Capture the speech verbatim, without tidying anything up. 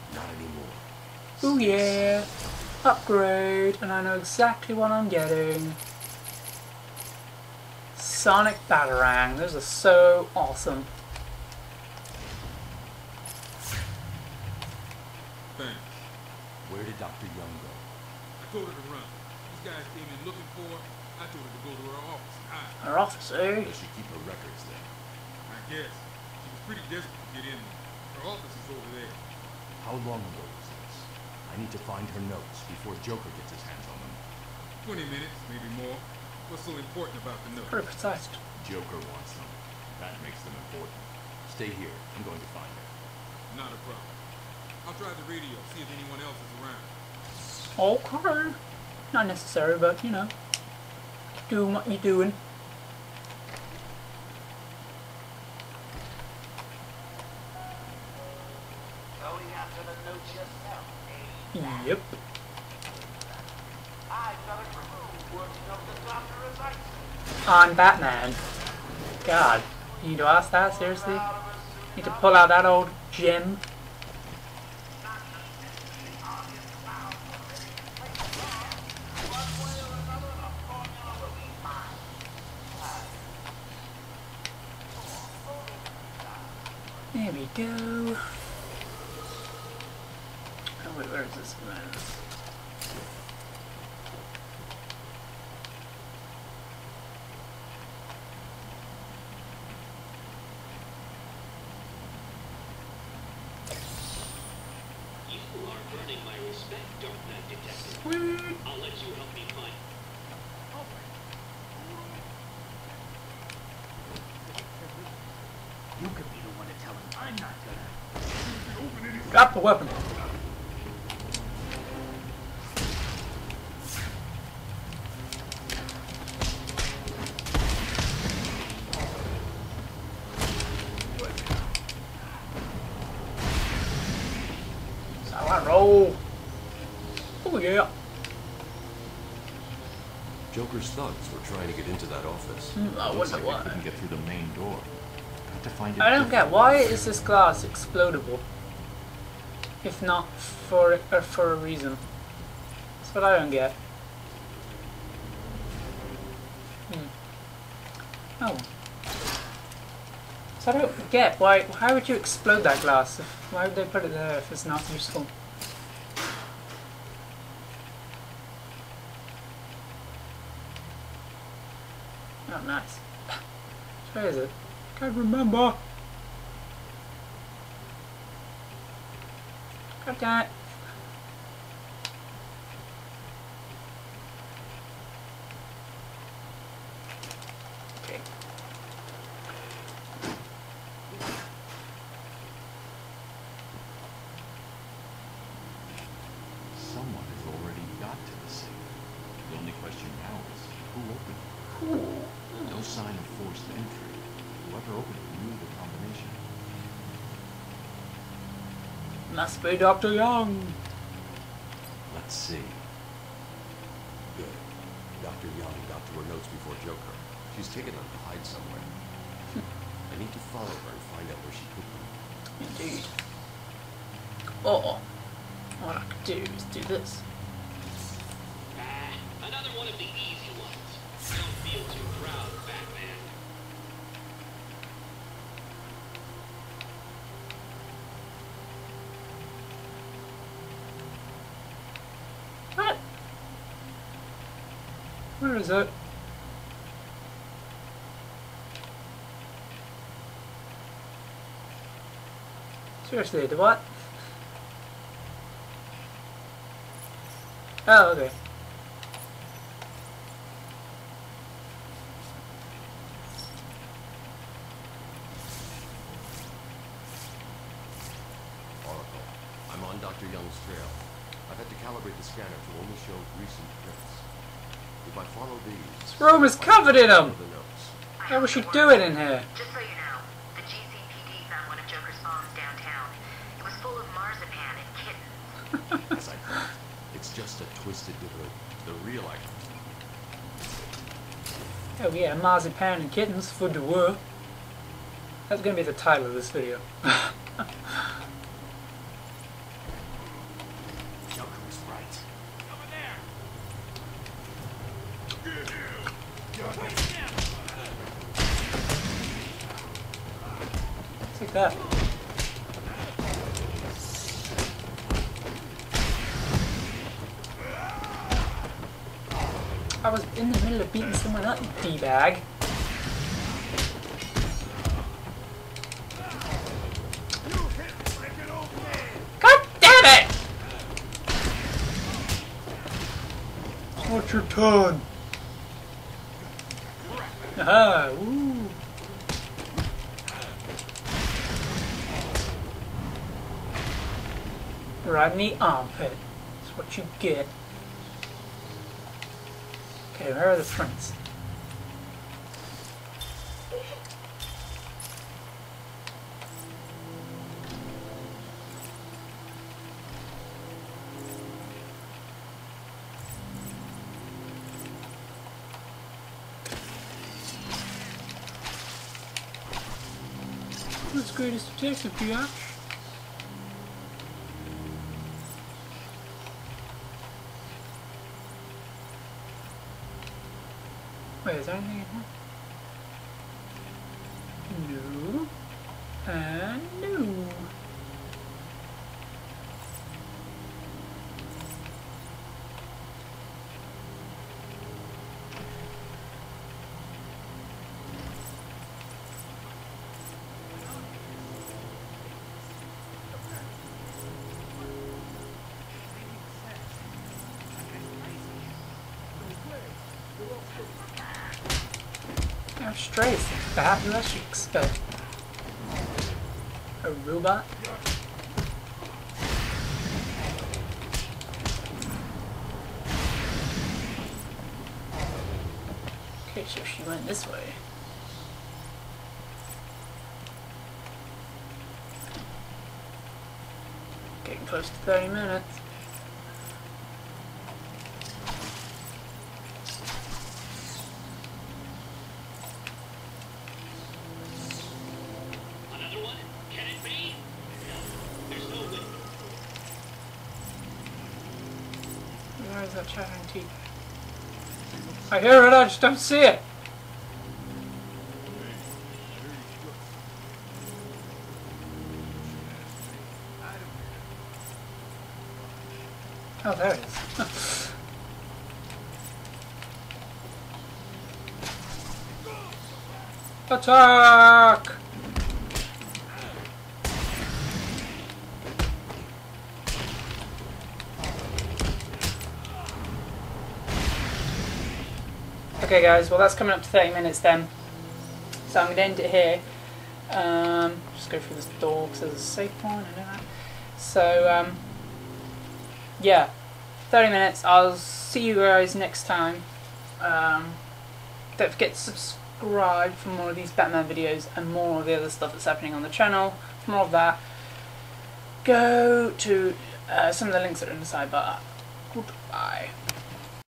Not anymore. Ooh yeah! Upgrade, and I know exactly what I'm getting. Sonic Batarang. Those are so awesome. Thanks. Where did Doctor Young go? I told her to run. These guys came in looking for her. I told her to go to her office and hide. Her office, eh? Does she keep her records there? I guess. She was pretty desperate to get in there. Her office is over there. How long ago was this? I need to find her notes before Joker gets his hands on them. Twenty minutes, maybe more. What's so important about the notes? Pretty precise. Joker wants them. That makes them important. Stay here. I'm going to find her. Not a problem. I'll try the radio, see if anyone else is around. Okay. Not necessary, but you know. Do what you're doing. Going after the notes yourself, eh? Yep. I got it removed working on the Doctor Asylum. I'm Batman. God. You need to ask that, seriously? Need to pull out that old gem. There we go. Oh wait, where is this man? You are earning my respect, Dark Knight Detective. Sweet. I'll let you help me find. You could be the one to tell him I'm not gonna. Drop the weapon. So I roll. Oh yeah. Joker's thugs were trying to get into that office. Hmm, I Looks wonder like why. they couldn't get through the main door. Got to find it. I don't get different why ways. is this glass explodable? If not for or for a reason. That's what I don't get. Hmm. Oh. So I don't get why. How would you explode that glass? If, why would they put it there if it's not useful? Oh, nice. Where is it? Can't remember. God damn it. Okay. Someone has already got to the safe. The only question now is who opened it? Ooh. No sign of forced entry. Whoever opened it knew the combination. Must be Doctor Young. Let's see. Good. Doctor Young got to her notes before Joker. She's taken them to hide somewhere. I need to follow her and find out where she put them. Indeed. Or what I could do is do this. Ah, another one of the easy ones. Don't feel too proud, Batman. What? Where is it? Seriously, the what? Oh, okay. Oracle, I'm on Doctor Young's trail. I've had to calibrate the scanner to only show recent prints. If I follow these... This room is covered in them! The notes. How was she doing in here? Just so you know, the G C P D found one of Joker's bombs downtown. It was full of marzipan and kittens. As I thought, it's just a twisted to the, the real item. Oh yeah, marzipan and kittens for the war. That's gonna be the title of this video. that. I was in the middle of beating someone up, you D-bag. God damn it! What's your turn? Aha, woo. Right in the armpit. That's what you get. Okay, where are the prints? Who's greatest detective, biatch? Wait, is there anything in here? No. And no. I'm straight. It's bad as you expect. A robot? Okay, so she went this way. Getting close to thirty minutes. Another one? Can it be? No, there's no way. Where is that chattering teeth? I hear it, I just don't see it! Oh, there it is. Attack! Okay guys, well that's coming up to thirty minutes then. So I'm going to end it here. Um, just go through this door because there's a safe point, I know that. So, um, yeah, thirty minutes. I'll see you guys next time. Um, don't forget to subscribe for more of these Batman videos and more of the other stuff that's happening on the channel. For more of that, go to uh, some of the links that are in the sidebar. Goodbye.